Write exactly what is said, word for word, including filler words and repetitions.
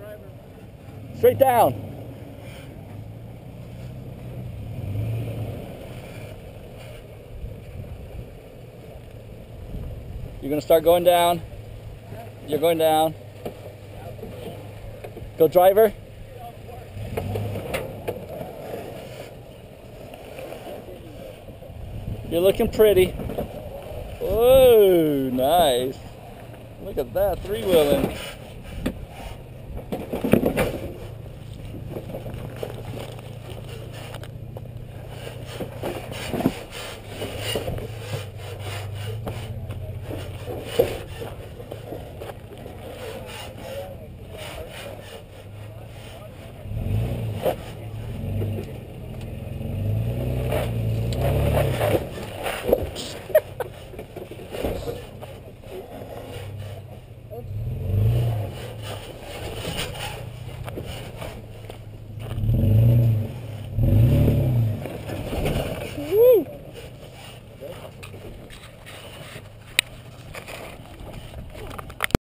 Straight down. You're gonna start going down. You're going down. Go driver. You're looking pretty. Whoa, nice. Look at that, three-wheeling.